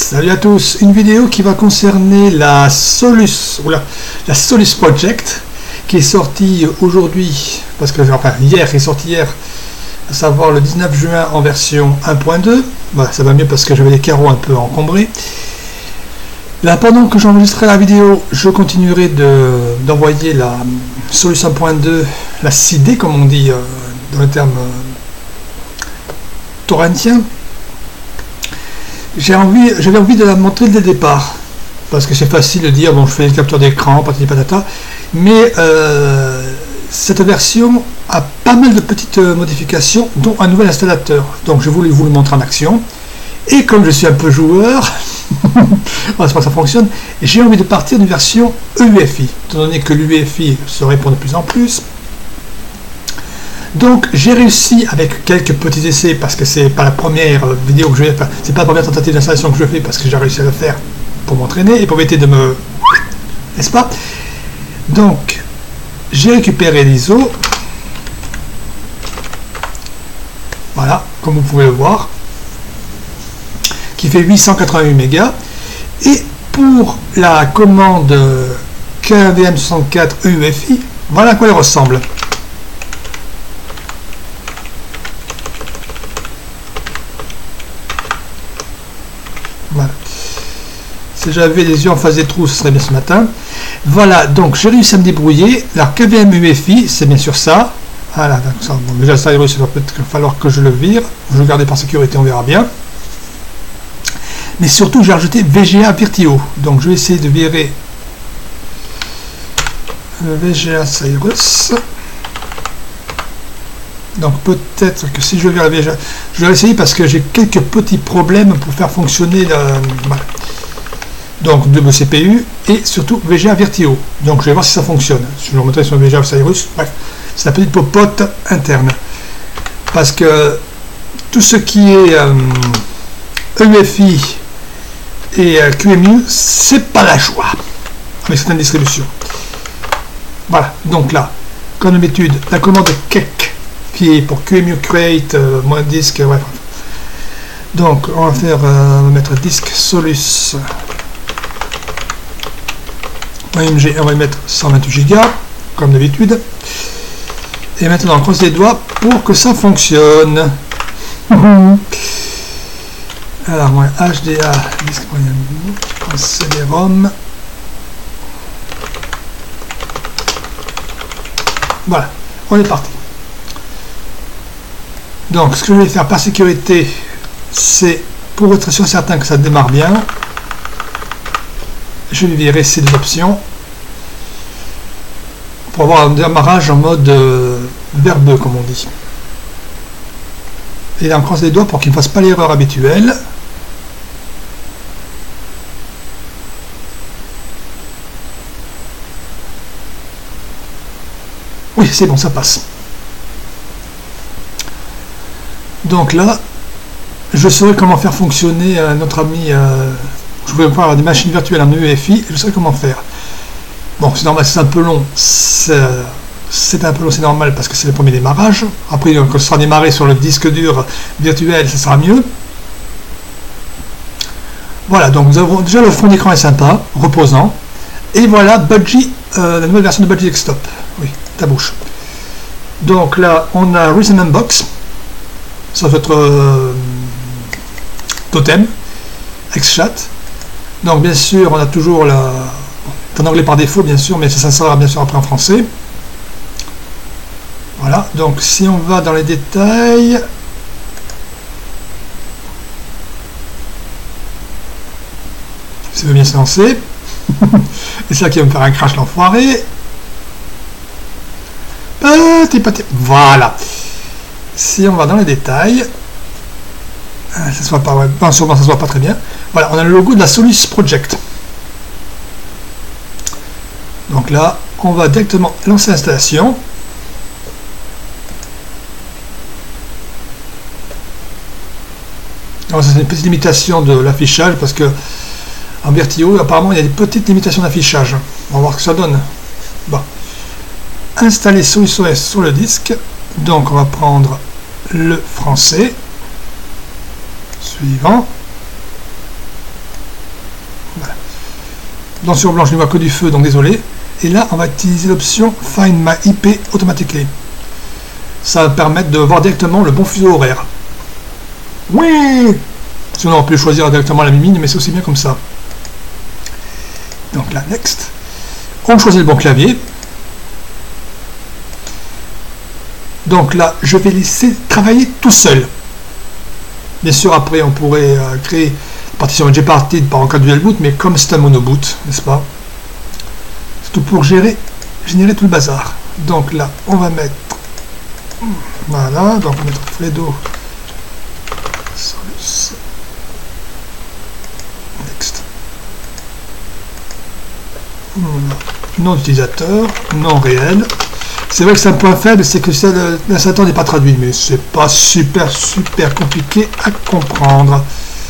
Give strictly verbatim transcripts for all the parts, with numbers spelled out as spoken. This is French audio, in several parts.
Salut à tous, une vidéo qui va concerner la Solus, ou la, la Solus Project qui est sortie aujourd'hui, parce que enfin hier, est sorti hier, à savoir le dix-neuf juin en version un point deux. Voilà, ça va mieux parce que j'avais les carreaux un peu encombrés. Là, pendant que j'enregistrerai la vidéo, je continuerai d'envoyer de, la Solus un point deux, la C D comme on dit euh, dans le terme euh, torrentien. J'ai envie, j'avais envie de la montrer dès le départ, parce que c'est facile de dire, bon, je fais une capture d'écran, patati patata, mais euh, cette version a pas mal de petites modifications, dont un nouvel installateur. Donc je voulais vous le montrer en action, et comme je suis un peu joueur, on va voir que ça fonctionne, j'ai envie de partir d'une version E U F I, étant donné que l'U E F I se répond de plus en plus. Donc j'ai réussi avec quelques petits essais, parce que c'est pas la première vidéo que je vais faire, c'est pas la première tentative d'installation que je fais, parce que j'ai réussi à le faire pour m'entraîner et pour éviter de me, n'est-ce pas? Donc j'ai récupéré l'I S O, voilà, comme vous pouvez le voir, qui fait huit cent quatre-vingt-huit mégas, et pour la commande K V M soixante-quatre E U F I, voilà à quoi elle ressemble. Voilà. Si j'avais les yeux en face des trous, ce serait bien ce matin. Voilà, donc j'ai réussi à me débrouiller. La K V M U F I, c'est bien sûr ça. Voilà, ça, bon, déjà ça, il va peut-être falloir que je le vire. Je vais le garder par sécurité, on verra bien. Mais surtout, j'ai rajouté V G A Virtio. Donc je vais essayer de virer le V G A Cyrus. Donc peut-être que si je vire la V G A, je vais essayer parce que j'ai quelques petits problèmes pour faire fonctionner la, voilà. Donc double C P U et surtout V G A Virtio. Donc je vais voir si ça fonctionne. Je vais vous montrer sur le V G A Cyrus. Bref, c'est la petite popote interne. Parce que tout ce qui est euh, E U F I et euh, Q M U, c'est pas la joie avec certaines distributions. Voilà, donc là, comme d'habitude, la commande K E C qui est pour Q M U Create, euh, moins disque, bref. Donc on va faire, euh, on va mettre disque Solus M G, on va mettre cent vingt-huit gigas comme d'habitude. Et maintenant on croise les doigts pour que ça fonctionne. Alors moi H D A disque C D-ROM. Voilà, on est parti. Donc ce que je vais faire par sécurité, c'est pour être sûr certain que ça démarre bien, je vais virer ces deux options pour avoir un démarrage en mode euh, verbeux comme on dit. Et là on croise les doigts pour qu'il ne fasse pas l'erreur habituelle. Oui, c'est bon, ça passe. Donc là, je saurai comment faire fonctionner euh, notre ami. Euh, je voulais avoir des machines virtuelles en E U F I, je saurai comment faire. Bon, c'est normal, c'est un peu long. C'est un peu long, c'est normal parce que c'est le premier démarrage. Après, quand ce sera démarré sur le disque dur virtuel, ça sera mieux. Voilà, donc nous avons déjà le fond d'écran est sympa, reposant. Et voilà, Budgie, euh, la nouvelle version de Budgie Desktop. Oui, ta bouche. Donc là, on a Rhythm Box. Ça va être euh, Totem, Xchat. Donc bien sûr, on a toujours la, en anglais par défaut bien sûr, mais ça sera bien sûr après en français. Voilà. Donc si on va dans les détails, ça veut bien se lancer. Et c'est là qui va me faire un crash l'enfoiré. Petit petit. Voilà. Si on va dans les détails, ça se voit pas, ouais, non, sûrement ça se voit pas très bien. Voilà, on a le logo de la Solus Project. Donc là, on va directement lancer l'installation. Alors c'est une petite limitation de l'affichage parce que en Virtio, apparemment, il y a des petites limitations d'affichage. On va voir ce que ça donne. Bon. Installer Solus O S sur le disque. Donc on va prendre le français. Suivant. Voilà. Dans sur blanc, je ne vois que du feu, donc désolé. Et là, on va utiliser l'option Find My I P Automatically. Ça va permettre de voir directement le bon fuseau horaire. Oui! Sinon, on peut choisir directement la mimine, mais c'est aussi bien comme ça. Donc là, next. On choisit le bon clavier. Donc là, je vais laisser travailler tout seul. Bien sûr, après, on pourrait euh, créer une partition Gparted par en cas de dual boot, mais comme c'est un monoboot, n'est-ce pas? C'est tout pour gérer, générer tout le bazar. Donc là, on va mettre... Voilà, donc on va mettre Fredo. Next. Nom d'utilisateur, nom réel. C'est vrai que c'est un point faible, c'est que l'installateur n'est pas traduit, mais c'est pas super super compliqué à comprendre.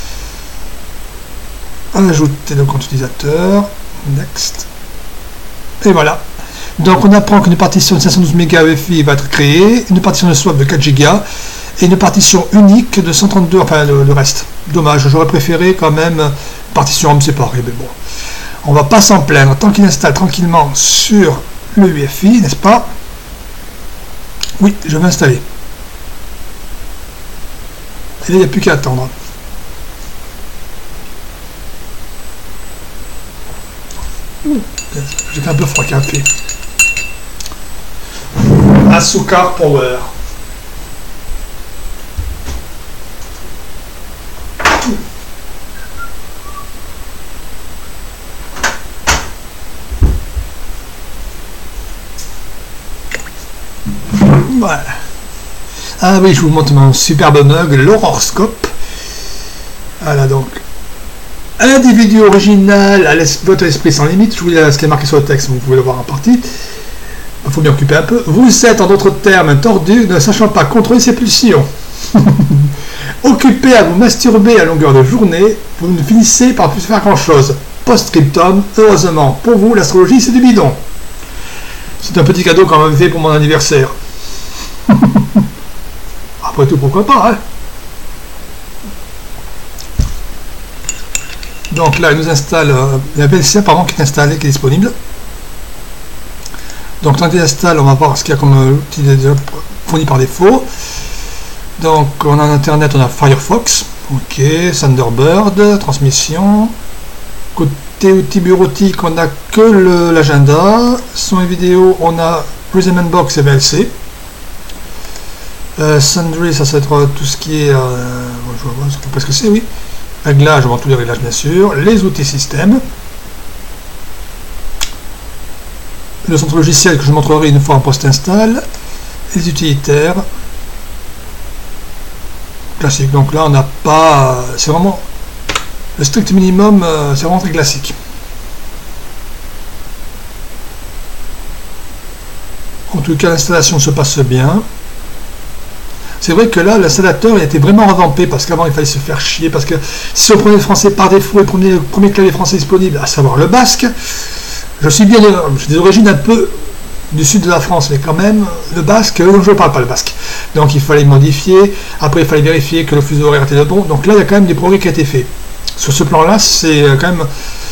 Ajouter le compte utilisateur, next. Et voilà. Donc on apprend qu'une partition de cinq cent douze mégas E F I va être créée, une partition de swap de quatre gigas et une partition unique de cent trente-deux, enfin le, le reste. Dommage, j'aurais préféré quand même une partition homme séparée, mais bon. On va pas s'en plaindre, tant qu'il installe tranquillement sur le U E F I, n'est-ce pas? Oui, je vais installer. Et là, il n'y a plus qu'à attendre. J'ai fait un peu froid café. Asuka Power. Voilà. Ah oui, je vous montre mon superbe mug, l'horoscope. Voilà donc. Individu original, à votre esprit sans limite. Je vous dis ce qui est marqué sur le texte, vous pouvez le voir en partie. Il faut bien occuper un peu. Vous êtes en d'autres termes un tordu, ne sachant pas contrôler ses pulsions. Occupé à vous masturber à longueur de journée, vous ne finissez par plus faire grand chose. Post-scriptum, heureusement pour vous, l'astrologie c'est du bidon. C'est un petit cadeau qu'on m'avait fait pour mon anniversaire. Après tout, pourquoi pas, hein? Donc là, il nous installe euh, la V L C apparemment qui est installée, qui est disponible. Donc tant qu'il installe, on va voir ce qu'il y a comme euh, outil fourni par défaut. Donc on a Internet, on a Firefox, ok, Thunderbird, transmission. Côté outils bureautique, on n'a que l'agenda. Son et vidéo, on a Prism Box et V L C. Euh, Sundry, ça, ça va être tout ce qui est... Euh, je vois pas ce que c'est, oui. Réglage, on va tous les réglages, bien sûr. Les outils système. Le centre logiciel que je montrerai une fois en post-install. Les utilitaires. Classique. Donc là, on n'a pas... C'est vraiment... Le strict minimum, euh, c'est vraiment très classique. En tout cas, l'installation se passe bien. C'est vrai que là, l'installateur il a été vraiment revampé parce qu'avant il fallait se faire chier. Parce que si on prenait le français par défaut et prenait le premier clavier français disponible, à savoir le basque, je suis bien j'ai des origines un peu du sud de la France, mais quand même, le basque, donc je ne parle pas le basque. Donc il fallait modifier, après il fallait vérifier que le fuseau horaire était le bon. Donc là, il y a quand même des progrès qui ont été faits. Sur ce plan-là, c'est quand même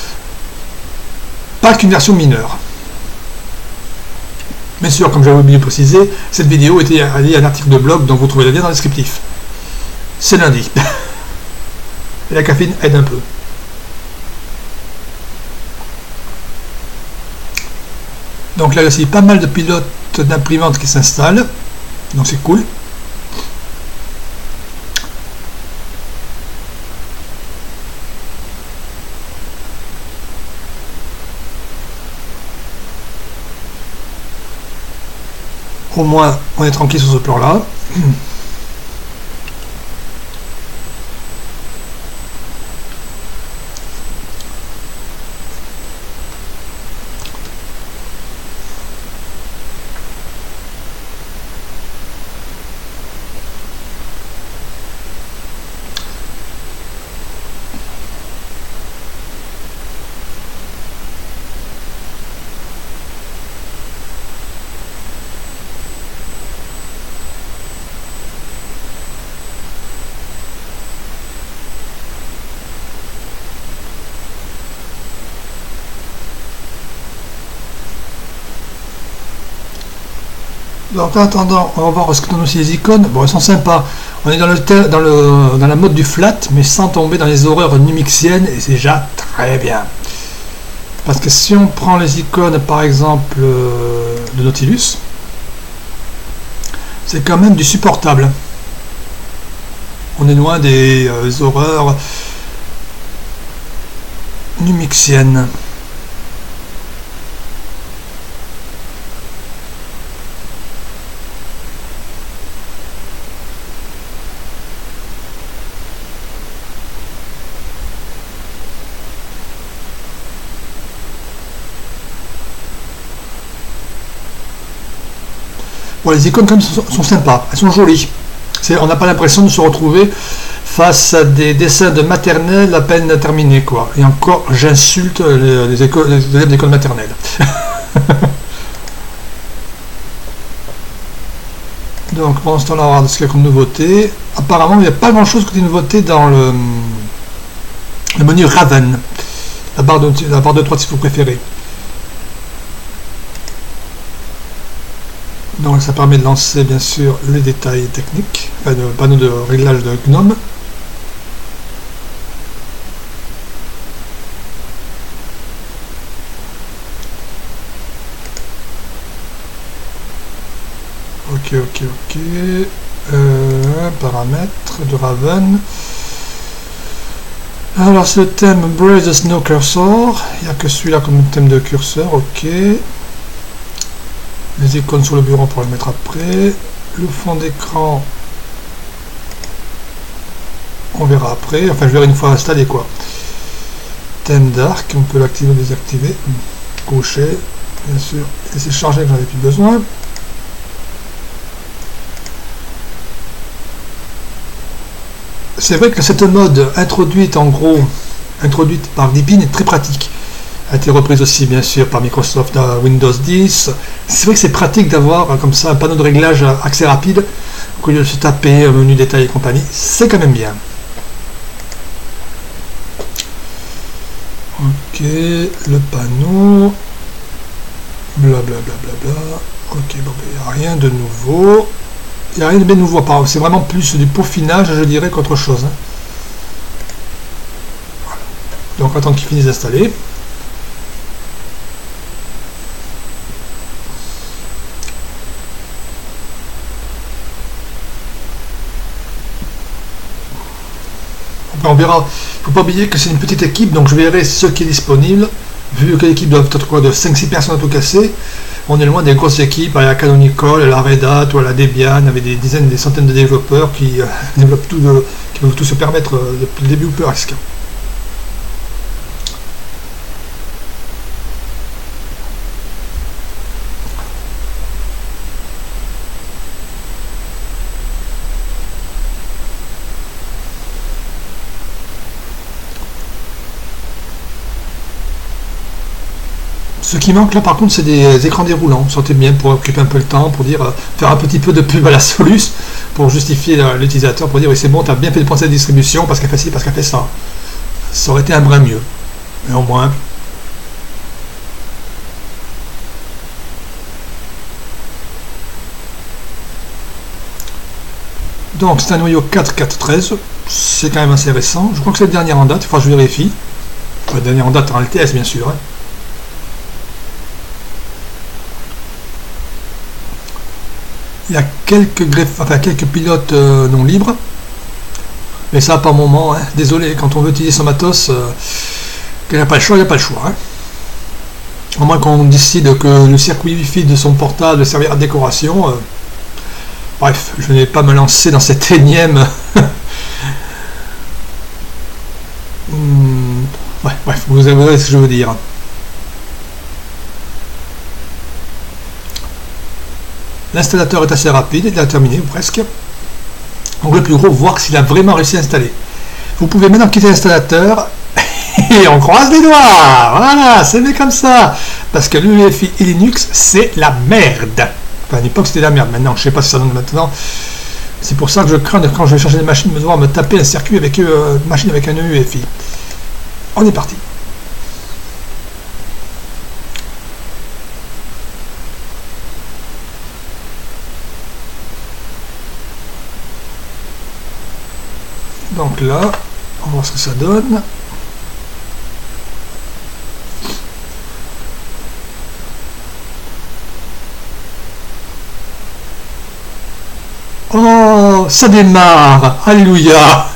pas qu'une version mineure. Bien sûr, comme j'avais oublié de préciser, cette vidéo était liée à un article de blog dont vous trouvez le lien dans le descriptif. C'est lundi. Et la caféine aide un peu. Donc là aussi, pas mal de pilotes d'imprimantes qui s'installent. Donc c'est cool. Au moins, on est tranquille sur ce plan-là. Donc en attendant, on va voir ce que donnent aussi les icônes. Bon, elles sont sympas. On est dans, le dans, le, dans la mode du flat, mais sans tomber dans les horreurs numixiennes, et c'est déjà très bien. Parce que si on prend les icônes, par exemple, euh, de Nautilus, c'est quand même du supportable. On est loin des euh, horreurs numixiennes. Bon, les icônes comme sont, sont sympas, elles sont jolies. On n'a pas l'impression de se retrouver face à des dessins de maternelle à peine terminés, quoi. Et encore, j'insulte les, les, écoles, les élèves d'école maternelle. Donc, pendant ce temps-là, on va voir ce qu'il y a comme nouveauté. Apparemment, il n'y a pas grand-chose que des nouveautés dans le, le menu Raven, la barre de, la barre de droite si vous préférez. Donc ça permet de lancer bien sûr les détails techniques, enfin le panneau de réglage de GNOME. Ok, ok, ok. Euh, paramètres de Raven. Alors c'est le thème Brace the Snow Cursor. Il n'y a que celui-là comme thème de curseur, ok. Les icônes sur le bureau pour les mettre après. Le fond d'écran, on verra après. Enfin, je verrai une fois installé quoi. Thème d'arc, on peut l'activer ou désactiver. Cocher, bien sûr. Laisser charger que j'en avais plus besoin. C'est vrai que cette mode introduite en gros, introduite par Deepin est très pratique. A été reprise aussi bien sûr par Microsoft dans Windows dix. C'est vrai que c'est pratique d'avoir comme ça un panneau de réglage accès rapide au lieu de se taper un menu détail et compagnie. C'est quand même bien. Ok, le panneau. Blablabla. Bla, bla, bla. Ok, bon, il n'y a rien de nouveau. Il n'y a rien de bien nouveau. C'est vraiment plus du peaufinage, je dirais, qu'autre chose. Hein. Voilà. Donc, on attend qu'il finisse d'installer. On verra. Il ne faut pas oublier que c'est une petite équipe, donc je verrai ce qui est disponible. Vu que l'équipe doit être quoi, de cinq six personnes à tout casser, on est loin des grosses équipes à la Canonical, à la Red Hat ou à la Debian, avec des dizaines, des centaines de développeurs qui, euh, développent tout de, qui peuvent tout se permettre euh, depuis le début ou presque. Ce qui manque là par contre c'est des écrans déroulants, ça bien pour occuper un peu le temps, pour dire, euh, faire un petit peu de pub à la Solus, pour justifier euh, l'utilisateur, pour dire oui c'est bon, tu as bien fait de penser à la distribution parce qu'elle fait ci, parce qu'elle fait ça. Ça aurait été un brin mieux. Mais au moins. Donc c'est un noyau quatre point quatre point treize, c'est quand même assez récent, je crois que c'est le dernier en date, il faudra que je vérifie. Le dernier en date en L T S bien sûr. Hein. Il y a quelques greffes, enfin quelques pilotes euh, non libres, mais ça par moment, hein. Désolé, quand on veut utiliser son matos, euh, il n'y a pas le choix, il n'y a pas le choix. Hein. À moins qu'on décide que le circuit Wi-Fi de son portable servira de décoration. Euh, bref, je n'ai pas me lancer dans cette énième. hmm, ouais, bref, vous savez ce que je veux dire. L'installateur est assez rapide, il a terminé, ou presque. Donc le plus gros, voir s'il a vraiment réussi à installer. Vous pouvez maintenant quitter l'installateur et on croise les doigts. Voilà, c'est bien comme ça. Parce que l'U E F I et Linux, c'est la merde. Enfin, à l'époque, c'était la merde. Maintenant, je ne sais pas si ça donne maintenant. C'est pour ça que je crains de, quand je vais changer de machine, de devoir me taper un circuit avec euh, une machine avec un U E F I. On est parti. Donc là, on va voir ce que ça donne. Oh, ça démarre. Alléluia.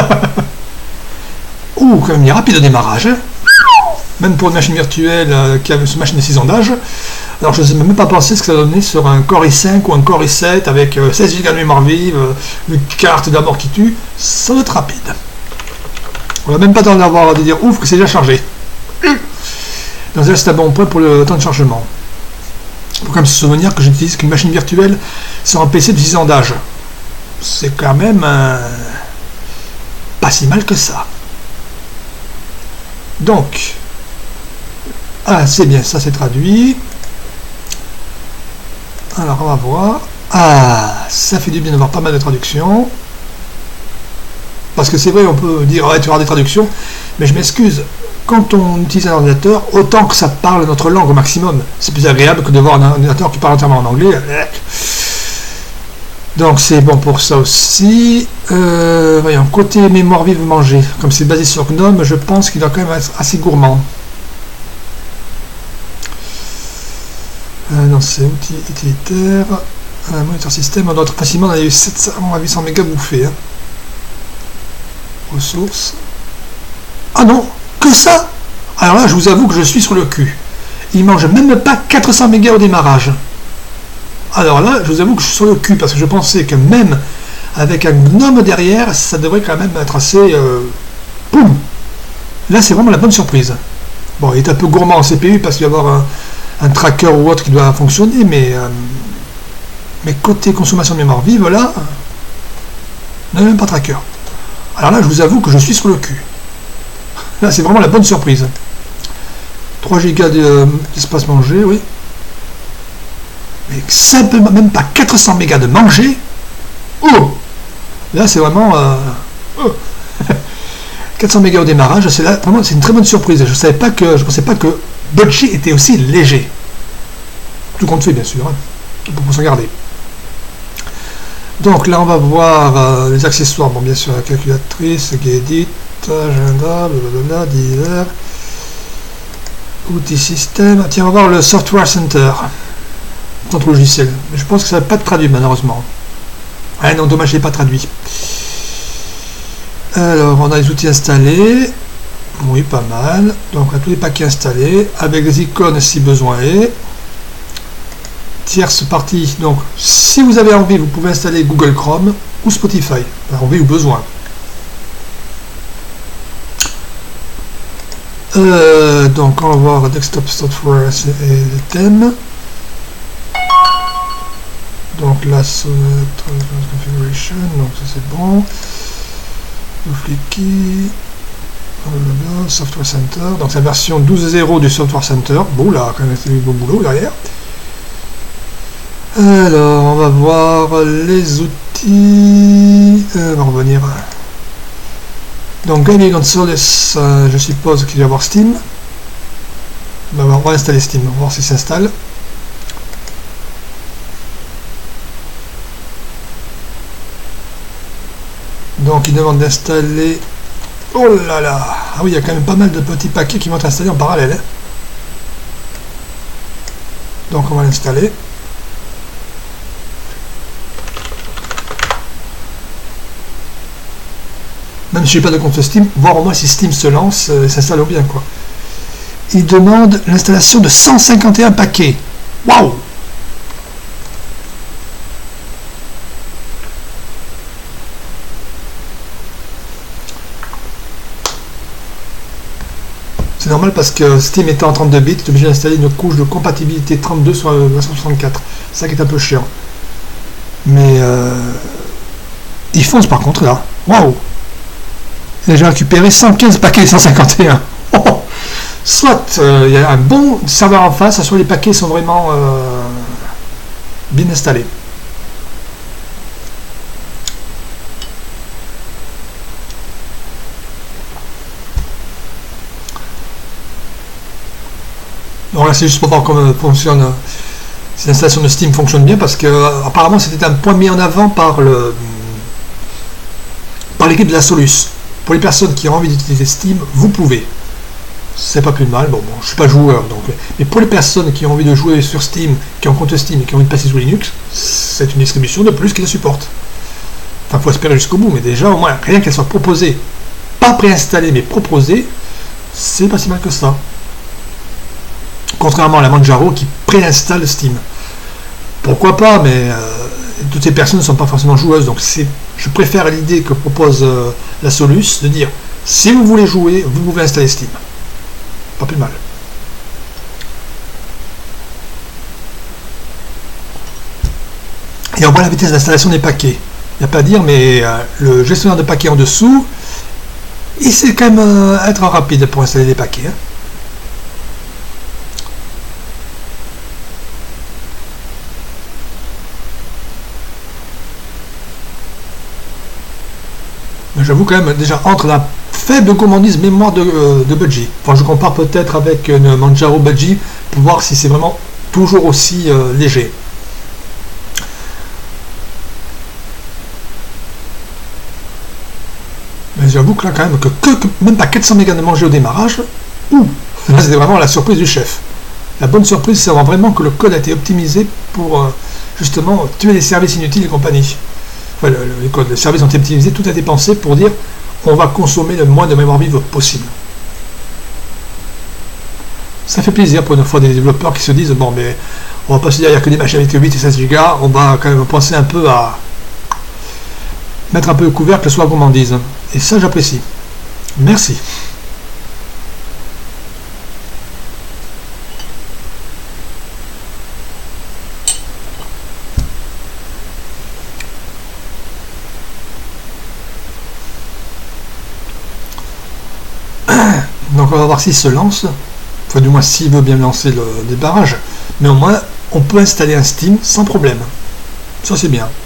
Ouh, quand même, il est rapide au démarrage. Hein. Même pour une machine virtuelle euh, qui a une machine de six ans d'âge. Alors je n'ai même pas pensé ce que ça donnait sur un Core i cinq ou un Core i sept avec euh, seize giga de mémoire vive, euh, une carte d'amour qui tue. Ça doit être rapide. On n'a même pas le temps d'avoir de dire ouf que c'est déjà chargé. Donc là c'est un bon point pour le temps de chargement. Il faut quand même se souvenir que j'utilise qu'une machine virtuelle sur un P C de six ans d'âge. C'est quand même euh, pas si mal que ça. Donc, ah c'est bien, ça c'est traduit. Alors on va voir. Ah, ça fait du bien d'avoir pas mal de traductions. Parce que c'est vrai, on peut dire ouais, tu auras des traductions, mais je m'excuse. Quand on utilise un ordinateur, autant que ça parle notre langue au maximum. C'est plus agréable que de voir un ordinateur qui parle entièrement en anglais. Donc c'est bon pour ça aussi. Euh, voyons, côté mémoire vive manger, comme c'est basé sur GNOME, je pense qu'il doit quand même être assez gourmand. Euh, non, c'est outils utilitaires. Euh, moniteur système, on doit être facilement dans les sept cents à huit cents mégas bouffés. Hein. Ressources. Ah non, que ça. Alors là, je vous avoue que je suis sur le cul. Il mange même pas quatre cents mégas au démarrage. Alors là, je vous avoue que je suis sur le cul parce que je pensais que même avec un GNOME derrière, ça devrait quand même être assez... Euh, poum. Là, c'est vraiment la bonne surprise. Bon, il est un peu gourmand en C P U parce qu'il va y avoir un, un tracker ou autre qui doit fonctionner, mais, euh, mais côté consommation de mémoire vive, là, on n'a même pas tracker. Alors là, je vous avoue que je suis sur le cul. Là, c'est vraiment la bonne surprise. trois gigas d'espace mangé, oui. Mais simplement, même pas quatre cents mégas de manger. Oh! Là, c'est vraiment... Euh, oh. quatre cents mégas au démarrage, c'est là, vraiment, c'est une très bonne surprise. Je savais pas que, je pensais pas que Budgie était aussi léger. Tout compte fait, bien sûr. Hein, pour s'en garder. Donc là, on va voir euh, les accessoires. Bon, bien sûr, la calculatrice, Gedit, agenda, blablabla, divers, outils système. Tiens, on va voir le Software Center. Centre logiciel. Mais je pense que ça va pas être traduit, malheureusement. Ah non, dommage, je l'ai pas traduit. Alors, on a les outils installés. Oui, pas mal. Donc, on a tous les paquets installés, avec des icônes si besoin est. Tierce partie. Donc, si vous avez envie, vous pouvez installer Google Chrome ou Spotify. Enfin, envie ou besoin. Euh, donc, on va voir Desktop Software et les thèmes. Donc là, configuration, donc ça c'est bon. Flicky, Software Center, donc c'est la version douze point zéro du Software Center. Bon, là, quand même, c'est du beau boulot derrière. Alors, on va voir les outils. Euh, on va revenir. Donc, Gaming Console, euh, je suppose qu'il va y avoir Steam. Ben, on va installer Steam, on va voir si ça s'installe. Donc il demande d'installer... Oh là là. Ah oui, il y a quand même pas mal de petits paquets qui vont être installés en parallèle. Hein. Donc on va l'installer. Même si je n'ai pas de compte Steam, voir au moins si Steam se lance et s'installe bien, quoi. Il demande l'installation de cent cinquante et un paquets. Waouh! C'est normal parce que Steam étant en trente-deux bits, tu es obligé d'installer une couche de compatibilité trente-deux sur deux cent soixante-quatre. C'est ça qui est un peu chiant. Mais euh, il fonce par contre là. Waouh! J'ai récupéré cent quinze paquets cent cinquante et un. Oh, soit il euh, y a un bon serveur en face, soit les paquets sont vraiment euh, bien installés. Donc là c'est juste pour voir comment fonctionne, si l'installation de Steam fonctionne bien, parce que apparemment c'était un point mis en avant par le par l'équipe de la Solus. Pour les personnes qui ont envie d'utiliser Steam, vous pouvez. C'est pas plus mal. Bon, bon, je suis pas joueur, donc. Mais pour les personnes qui ont envie de jouer sur Steam, qui ont un compte Steam et qui ont envie de passer sous Linux, c'est une distribution de plus qui le supporte. Enfin, faut espérer jusqu'au bout, mais déjà, au moins, rien qu'elle soit proposée, pas préinstallée, mais proposée, c'est pas si mal que ça. Contrairement à la Manjaro qui préinstalle Steam. Pourquoi pas, mais euh, toutes ces personnes ne sont pas forcément joueuses, donc c'est, je préfère l'idée que propose euh, la Solus de dire si vous voulez jouer, vous pouvez installer Steam. Pas plus mal. Et on voit la vitesse d'installation des paquets. Il n'y a pas à dire, mais euh, le gestionnaire de paquets en dessous, il sait quand même euh, être rapide pour installer des paquets. Hein. Mais j'avoue quand même, déjà, entre la faible gourmandise mémoire de, euh, de Budgie, enfin je compare peut-être avec une Manjaro Budgie pour voir si c'est vraiment toujours aussi euh, léger. Mais j'avoue que là quand même, que, que, que même pas quatre cents mégas de manger au démarrage, ouh, là c'était vraiment la surprise du chef. La bonne surprise, c'est vraiment que le code a été optimisé pour euh, justement tuer les services inutiles et compagnie. Enfin, le, le, les, codes, les services ont été optimisés, tout a été pensé pour dire on va consommer le moins de mémoire vive possible. Ça fait plaisir pour une fois des développeurs qui se disent bon mais on va pas se dire il n'y a que des machines avec huit et seize gigas, on va quand même penser un peu à mettre un peu le couvercle sur la gourmandise. Et ça j'apprécie. Merci. Donc on va voir s'il se lance, enfin du moins s'il veut bien lancer le débarrage, mais au moins on peut installer un Steam sans problème. Ça c'est bien.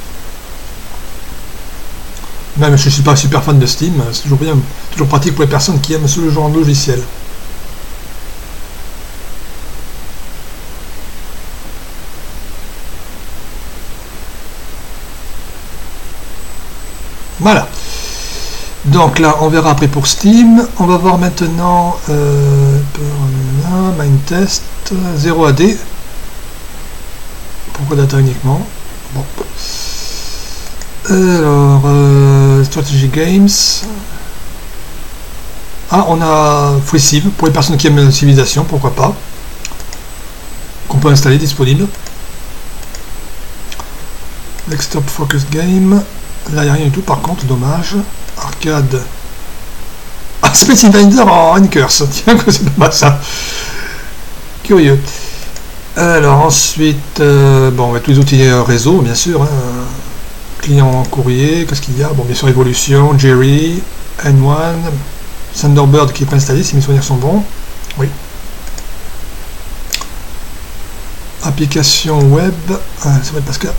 Même je ne suis pas super fan de Steam, c'est toujours bien, toujours pratique pour les personnes qui aiment ce genre de logiciel. Voilà. Donc là, on verra après pour Steam. On va voir maintenant euh, Mindtest zéro A D. Pourquoi data uniquement? Bon. Alors, euh, Strategy Games. Ah, on a Freeciv pour les personnes qui aiment la civilisation, pourquoi pas. Qu'on peut installer, disponible. Desktop Focus Game. Là, il n'y a rien du tout, par contre, dommage. Arcade. Ah, Space Invader en N-Curse. Tiens, que c'est pas mal ça. Curieux. Alors, ensuite, euh, bon, on va tous les outils réseau, bien sûr. Hein. Client en courrier, qu'est-ce qu'il y a? Bon, bien sûr, Evolution, Jerry, N un, Thunderbird qui n'est pas installé, si mes souvenirs sont bons. Oui. Application web. Ah, c'est vrai, parce que.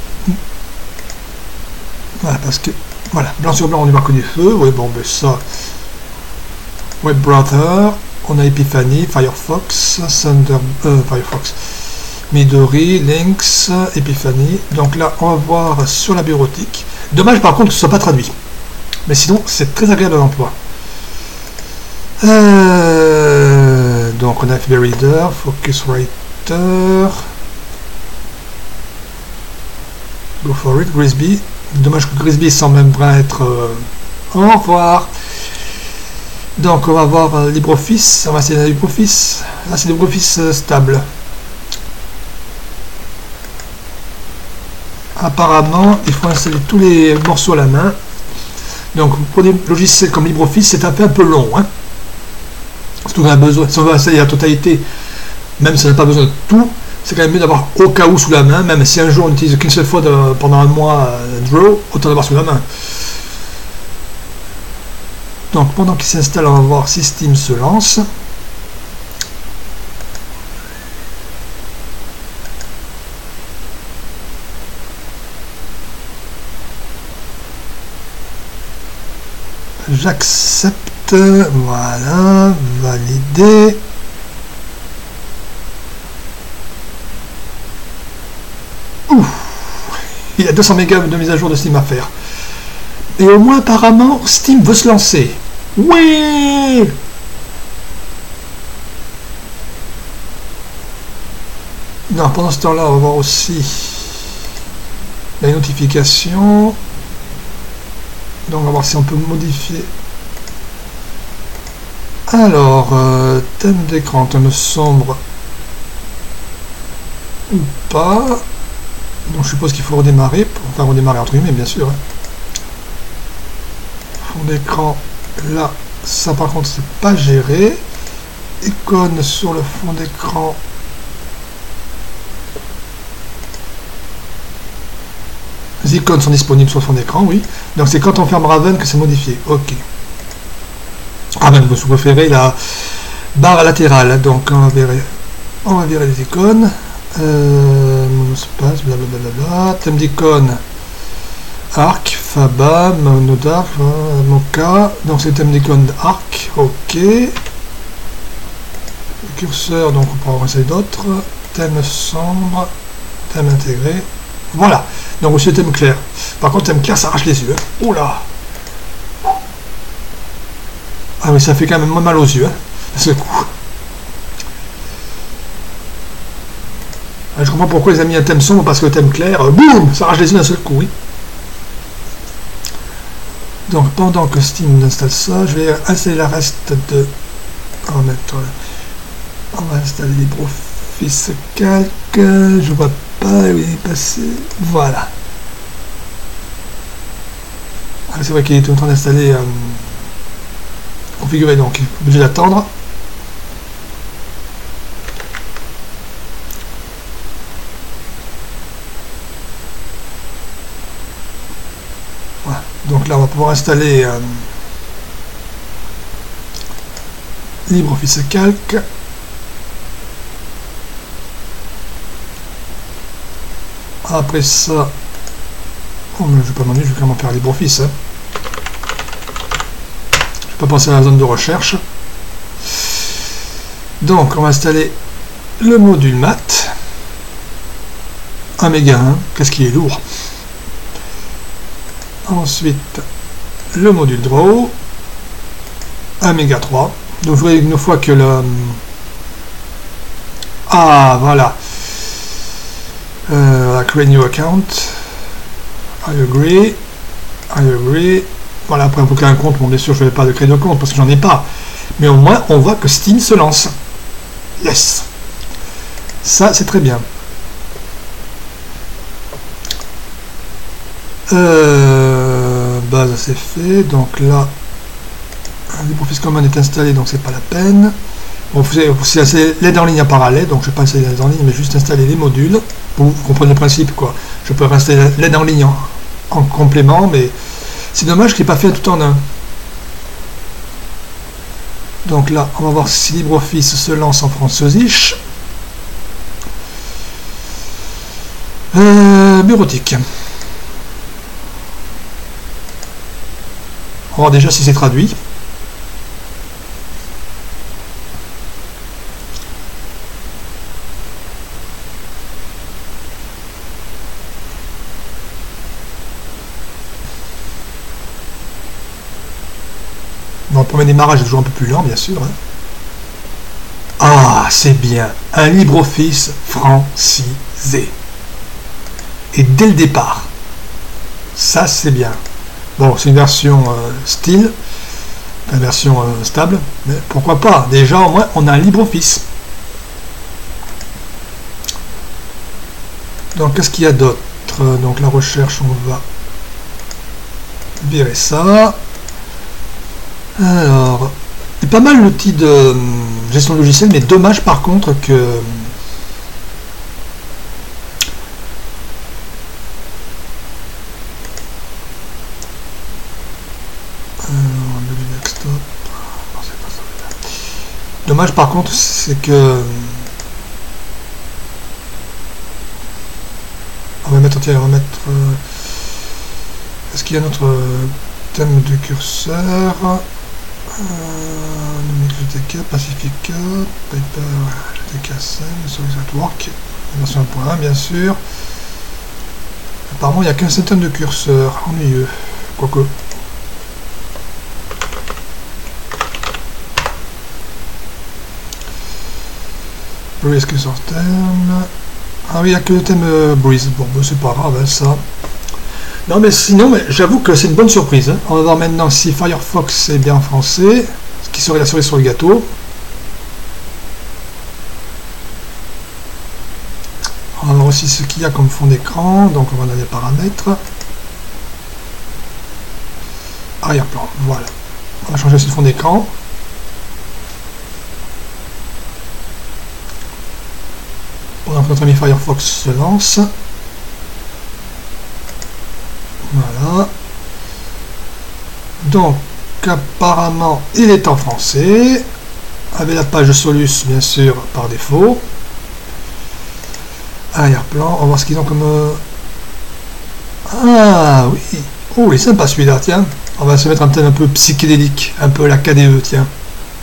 Voilà, parce que. Voilà, blanc sur blanc, on y voit que du feu. Oui, bon, ben ça. WebBrowser, on a Epiphany, Firefox, Thunder, euh, Firefox, Midori, Lynx, Epiphany. Donc là, on va voir sur la bureautique. Dommage par contre que ce ne soit pas traduit. Mais sinon, c'est très agréable à l'emploi. Euh, donc on a F B Reader, Focuswriter. Go for it, Grisby. Dommage que Grisby semble même pas être... Euh, au revoir. Donc on va voir euh, LibreOffice. On va essayer LibreOffice. Là c'est LibreOffice euh, stable. Apparemment, il faut installer tous les morceaux à la main. Donc pour des logiciels comme LibreOffice, c'est un peu un peu long. Hein. Surtout qu'on a besoin, si on veut installer la totalité, même si on n'a pas besoin de tout, c'est quand même mieux d'avoir au cas où sous la main, même si un jour on n'utilise qu'une seule fois de, pendant un mois euh, Draw, autant l'avoir sous la main. Donc pendant qu'il s'installe, on va voir si Steam se lance. J'accepte, voilà, valider. Ouh, il y a deux cents mégas de mise à jour de Steam à faire. Et au moins, apparemment, Steam veut se lancer. Oui! Non, pendant ce temps-là, on va voir aussi les notifications. Donc, on va voir si on peut modifier. Alors, euh, thème d'écran, thème sombre ou pas. Donc, je suppose qu'il faut redémarrer. Enfin, redémarrer entre guillemets, bien sûr. Hein. Fond d'écran, là, ça par contre, c'est pas géré. Icône sur le fond d'écran. Les icônes sont disponibles sur le fond d'écran, oui. Donc, c'est quand on ferme Raven que c'est modifié. Ok. Raven, vous préférez la barre latérale. Donc, on va virer, on va virer les icônes. Euh, monospace, blablabla. Thème d'icône. Arc, Faba, Monodark, Mocha. Donc, c'est le thème d'icône Arc. Ok. Le curseur, donc, on pourra en essayer d'autres. Thème sombre. Thème intégré. Voilà. Donc, aussi le thème clair. Par contre, thème clair, ça arrache les yeux. Hein. Oula! Ah oui, ça fait quand même moins mal aux yeux, hein, ce coup. Ah, je comprends pourquoi ils ont mis un thème sombre, parce que le thème clair, euh, boum, ça arrache les yeux d'un seul coup, oui. Donc, pendant que Steam installe ça, je vais installer la reste de... On va mettre... On va installer LibreOffice Calc. Je vois pas où il est passé. Voilà. Ah, c'est vrai qu'il est en train d'installer... Euh, configuré, donc il est obligé d'attendre. Voilà. Donc là on va pouvoir installer euh, LibreOffice Calc. Après ça, oh, mais je vais pas demander, je vais clairement faire LibreOffice. Hein. Pas penser à la zone de recherche. Donc on va installer le module maths un méga un, qu'est-ce qui est lourd. Ensuite le module draw un méga trois. Donc vous voyez une fois que le ah voilà euh, create new account, I agree, I agree. Voilà, après pour créer un compte, bon bien sûr je ne vais pas de créer de compte parce que j'en ai pas. Mais au moins on voit que Steam se lance. Yes. Ça c'est très bien. Euh, base c'est fait. Donc là, LibreOffice Common est installé, donc c'est pas la peine. Bon, c'est assez l'aide en ligne en parallèle, donc je ne vais pas installer l'aide en ligne, mais juste installer les modules. Vous, vous comprenez le principe quoi. Je peux installer l'aide en ligne en, en complément, mais c'est dommage qu'il n'ait pas fait tout en un. Donc là, on va voir si LibreOffice se lance en franceusich. Euh, bureautique. On va voir déjà si c'est traduit. Bon, le premier démarrage est toujours un peu plus lent, bien sûr. Hein. Ah, c'est bien. Un LibreOffice francisé. Et dès le départ. Ça, c'est bien. Bon, c'est une version euh, style, une version euh, stable, mais pourquoi pas. Déjà, au moins, on a un LibreOffice. Donc, qu'est-ce qu'il y a d'autre? Donc, la recherche, on va virer ça. Alors, c'est pas mal l'outil de euh, gestion de logiciel, mais dommage par contre que euh, desktop. Non, c'est pas ça. Dommage par contre, c'est que on va mettre, tiens, on va mettre. Euh, Est-ce qu'il y a notre euh, thème de curseur? G T K, Pacifica, Paper, G T K cinq, Service at Work, version un point un bien sûr. Apparemment il n'y a qu'un seul thème de curseur, ennuyeux. Quoique, Breeze que sur thème. Ah oui, il n'y a que le thème euh, Breeze. Bon, bah, c'est pas grave, hein, ça. Non, mais sinon, j'avoue que c'est une bonne surprise. Hein. On va voir maintenant si Firefox est bien en français, ce qui serait la cerise sur le gâteau. On va voir aussi ce qu'il y a comme fond d'écran. Donc, on va dans les paramètres. Arrière-plan, voilà. On va changer ce fond d'écran. Pendant que notre ami Firefox se lance. Voilà. Donc, apparemment, il est en français. Avec la page Solus, bien sûr, par défaut. Arrière-plan, on va voir ce qu'ils ont comme... Ah, oui. Oh, il est sympa celui-là, tiens. On va se mettre un thème un peu psychédélique, un peu la K D E, tiens.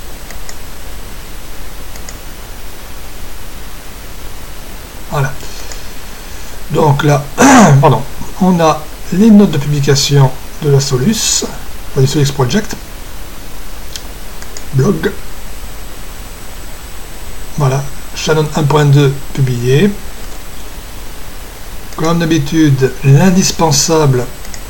Voilà. Donc là, pardon, on a les notes de publication de la Solus, enfin, du Solus Project. Blog. Voilà, Shannon un point deux publié. Comme d'habitude, l'indispensable.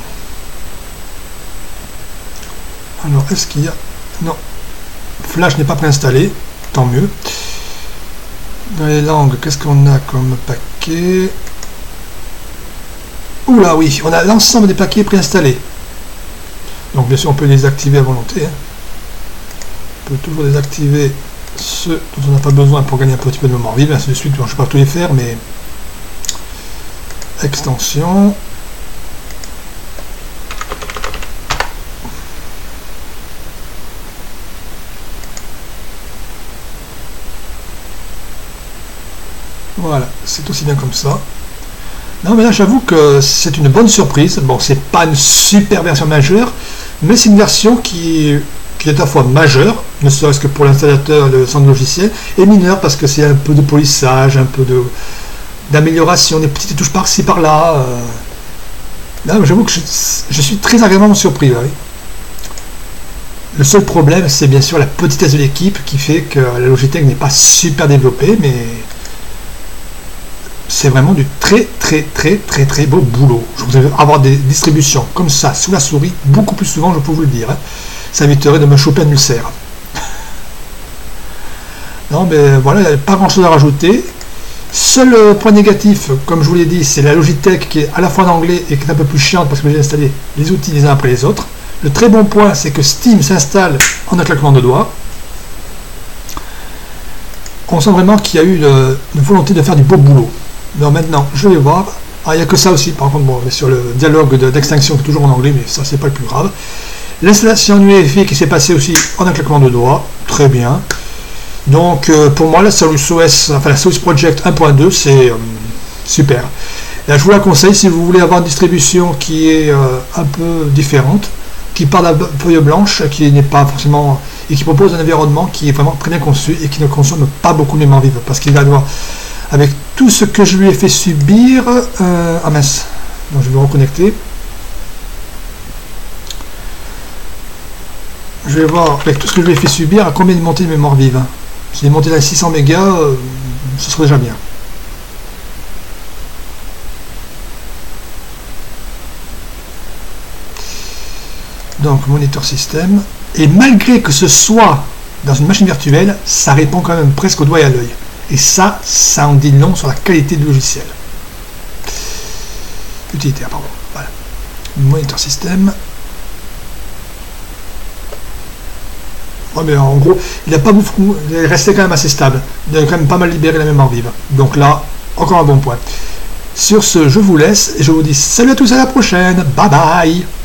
Alors, est-ce qu'il y a... Non. Flash n'est pas préinstallé. Tant mieux. Dans les langues, qu'est-ce qu'on a comme paquet? Oula, oui, on a l'ensemble des paquets préinstallés. Donc, bien sûr, on peut les désactiver à volonté. Hein. On peut toujours désactiver ceux dont on n'a pas besoin pour gagner un petit peu de mémoire vive. Ainsi de suite, bon, je ne vais pas tous les faire, mais... Extension. Voilà, c'est aussi bien comme ça. Non, mais là, j'avoue que c'est une bonne surprise. Bon, c'est pas une super version majeure, mais c'est une version qui, qui est à la fois majeure, ne serait-ce que pour l'installateur, le centre logiciel, et mineure parce que c'est un peu de polissage, un peu de d'amélioration, des petites touches par-ci, par-là. Euh... Là, j'avoue que je, je suis très agréablement surpris. Là, oui. Le seul problème, c'est bien sûr la petitesse de l'équipe qui fait que la Logitech n'est pas super développée, mais c'est vraiment du très très très très très beau boulot. Je voudrais avoir des distributions comme ça sous la souris beaucoup plus souvent, je peux vous le dire. Hein. Ça éviterait de me choper un ulcère. Non, mais voilà, il n'y a pas grand chose à rajouter. Seul point négatif, comme je vous l'ai dit, c'est la Logitech qui est à la fois en anglais et qui est un peu plus chiante parce que j'ai installé les outils les uns après les autres. Le très bon point, c'est que Steam s'installe en un claquement de doigts. On sent vraiment qu'il y a eu une, une volonté de faire du beau boulot. Donc maintenant, je vais voir. Ah, il n'y a que ça aussi, par contre, bon, sur le dialogue d'extinction qui est toujours en anglais, mais ça, c'est pas le plus grave. L'installation U E F I qui s'est passée aussi en un claquement de doigts. Très bien. Donc euh, pour moi la Solus O S, enfin la Solus Project un point deux, c'est euh, super. Là je vous la conseille si vous voulez avoir une distribution qui est euh, un peu différente, qui part de la feuille blanche, qui n'est pas forcément et qui propose un environnement qui est vraiment très bien conçu et qui ne consomme pas beaucoup de mémoire vive, parce qu'il va devoir, avec tout ce que je lui ai fait subir, euh, ah mince, donc je vais me reconnecter. Je vais voir avec tout ce que je lui ai fait subir à combien de montées de mémoire vive. Si j'ai monté à six cents mégas, euh, ce serait déjà bien. Donc, moniteur système. Et malgré que ce soit dans une machine virtuelle, ça répond quand même presque au doigt et à l'œil. Et ça, ça en dit long sur la qualité du logiciel. Utilitaire, pardon. Voilà. Moniteur système. Ouais, mais en gros, il n'a pas beaucoup, il est resté quand même assez stable. Il a quand même pas mal libéré la mémoire vive. Donc là, encore un bon point. Sur ce, je vous laisse et je vous dis salut à tous, à la prochaine. Bye bye.